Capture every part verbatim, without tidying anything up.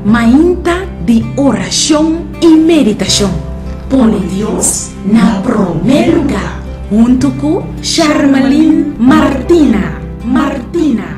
Mainta de oração e meditação. Põe Deus na primeiro lugar. Junto com Charmaline Martina. Martina.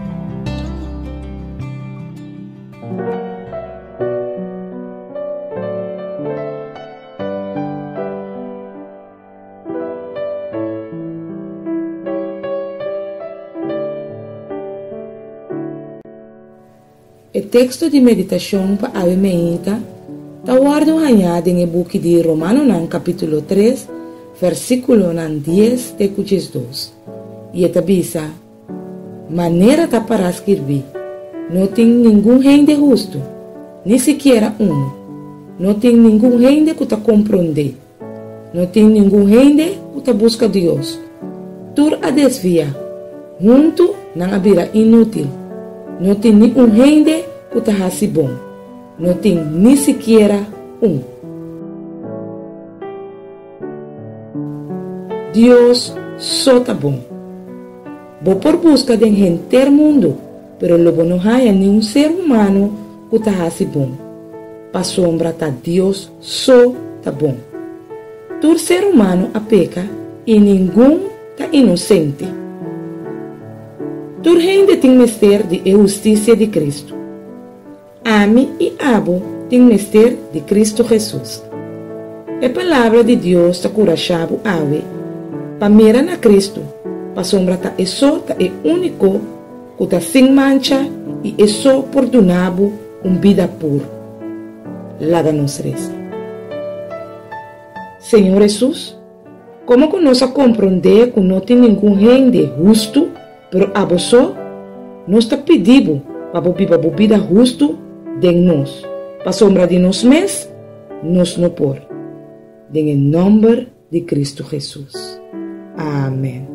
O texto de meditação para a Meinta está guardado em o book de Romano, no capítulo três, versículo dez de dois. E esta bisa, maneira tá para escrever, não tem nenhum gente justo, nem sequer um. Não tem nenhum gente que tá compreender. Não tem nenhum gente que tá busca Deus. Tur a desvia, junto na vida inútil. Não tem nenhum gente que tá assim bom. Não tem nem sequer um. Deus só tá bom. Vou por busca de gente mundo, pero logo não há nenhum ser humano que tá assim bom. Para sombra tá Deus só tá bom. Todo ser humano a peca e nenhum tá inocente. Toda gente tem mistério de justiça de Cristo. Ame e abo tem mistério de Cristo Jesus. A palavra de Deus está curachado ave, para mirar na Cristo, para sombra tá é só tá é único, que tá sem mancha e é só perdonado um vida pura. Láganos reza. Senhor Jesus, como que nós compreender que não tem nenhum gente justo, pero a você, nós está pedindo para viver a vida justo de nós. Para sombra de nós mesmos, nós não por. Em nome de Cristo Jesus. Amém.